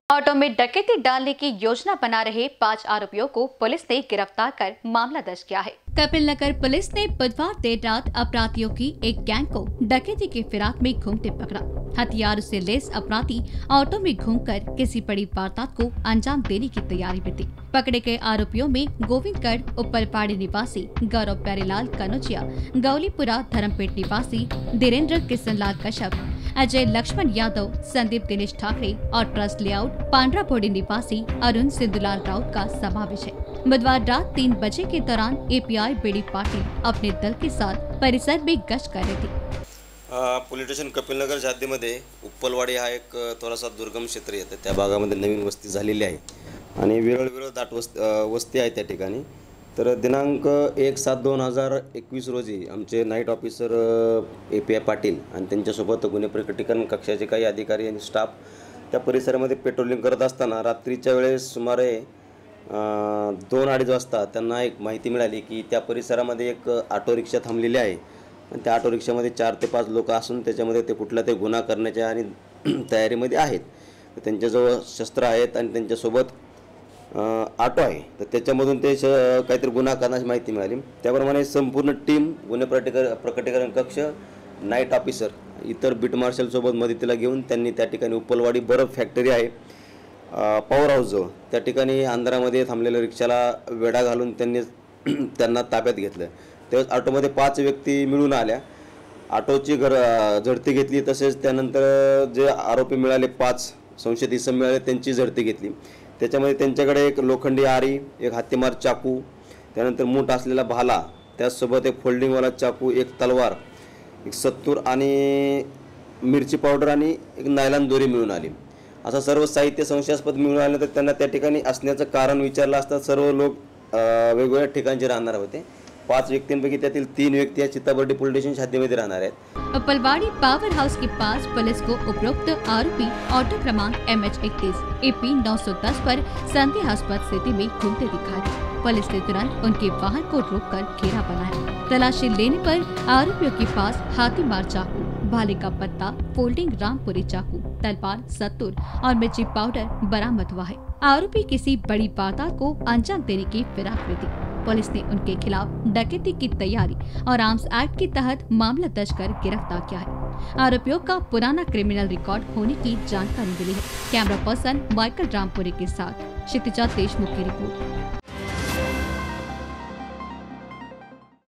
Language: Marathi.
ऑटो में डकैती डालने की योजना बना रहे 5 आरोपियों को पुलिस ने गिरफ्तार कर मामला दर्ज किया है। कपिल नगर पुलिस ने बुधवार देर रात अपराधियों की एक गैंग को डकैती के फिराक में घूमते पकड़ा। हथियार से लैस अपराधी ऑटो में घूमकर किसी बड़ी वारदात को अंजाम देने की तैयारी में थे। पकड़े गए आरोपियों में गोविंदगढ़ उपरपाड़ी निवासी गौरव प्यारेलाल कनौजिया, गौलीपुरा धर्मपेट निवासी धीरेन्द्र किशनलाल कश्यप, अजय लक्ष्मण यादव, संदीप दिनेश ठाकरे और ट्रस्ट लेआउट पांड्रापोड़ी निवासी अरुण सिद्धूलाल राउत का समावेश है। बुधवार रात 3 बजे के दौरान एपीआई बीडी पाटिल अपने दल के साथ परिसर में गश्त कर रहे थे। पोलीस स्टेशन कपिलनगर हद्दीमध्ये उप्पलवाडी हा एक थोडासा दुर्गम क्षेत्र येते। त्या भागामध्ये नवीन वस्ती झालेली आहे आणि विरळ दाट वस्ती आहे त्या ठिकाणी। तर दिनांक 1/7/2021 रोजी आमचे नाईट ऑफिसर एपीआय पाटील आणि त्यांच्यासोबत गुन्हे प्रकटीकरण कक्षाचे काही अधिकारी आणि स्टाफ त्या परिसरामध्ये पेट्रोलिंग करत असताना रात्रीच्या वेळेस सुमारे 2-2:30 वाजता त्यांना एक माहिती मिळाली की त्या परिसरामध्ये एक ऑटो रिक्षा थांबलेली आहे आणि त्या ऑटो रिक्षामध्ये 4 ते 5 लोक असून त्याच्यामध्ये ते कुठला ते गुन्हा करण्याच्या आणि तयारीमध्ये आहेत। त्यांच्याजवळ शस्त्र आहेत आणि त्यांच्यासोबत ऑटो आहे। तर त्याच्यामधून ते काहीतरी गुन्हा करण्याची माहिती मिळाली। त्याप्रमाणे संपूर्ण टीम गुन्हे प्रकटीकरण कक्ष, नाईट ऑफिसर, इतर बीट मार्शल सोबत मदतीला घेऊन त्यांनी त्या ठिकाणी उप्पलवाडी बर्फ फॅक्टरी आहे पॉवर हाऊस जवळ त्या ठिकाणी अंधारामध्ये थांबलेल्या रिक्षाला वेढा घालून त्यांना ताब्यात घेतलं। तेव्हा ऑटोमध्ये 5 व्यक्ती मिळून आल्या, ऑटोची झडती घेतली। तसेच त्यानंतर जे आरोपी मिळाले 5 संशयित इसम मिळाले त्यांची झडती घेतली। त्याच्यामध्ये त्यांच्याकडे एक लोखंडी आरी, एक हत्तीमार चाकू, त्यानंतर मूठ असलेला भाला, त्याचसोबत एक फोल्डिंगवाला चाकू, एक तलवार, एक सत्तूर आणि मिरची पावडर आणि एक नायलॉन दोरी मिळून आली। असं सर्व साहित्य संशयास्पद मिळून आलं। तर त्यांना त्या ठिकाणी असण्याचं कारण विचारलं असता सर्व लोक वेगवेगळ्या ठिकाणचे राहणार होते। 5 व्यक्तींपैकी त्यातील 3 व्यक्ती या चित्ताबर्डी पुलिस स्टेशन हद्दीमध्ये राहणार आहेत। उप्पलवाड़ी पावर हाउस के पास पुलिस को उपरोक्त आरोपी ऑटो क्रमांक MH31 AP 910 पर संदेहास्पद स्थिति में घूमते दिखा दी। पुलिस ने तुरंत उनके वाहन को रोककर घेरा बनाया। तलाशी लेने पर आरोपियों के पास हाथीमार चाकू, भाले का पत्ता, फोल्डिंग रामपुरी चाकू, तलवार, सत्तूर और मिर्ची पाउडर बरामद हुआ है। आरोपी किसी बड़ी वारदात को अंजाम देने की फिराक में थी। पुलिस ने उनके खिलाफ डकैती की तैयारी और आर्म्स एक्ट के तहत मामला दर्ज कर गिरफ्तार किया है। आरोपियों का पुराना क्रिमिनल रिकॉर्ड होने की जानकारी मिली है। कैमरा पर्सन माइकल रामपुरी के साथ क्षितिजा देशमुख की रिपोर्ट।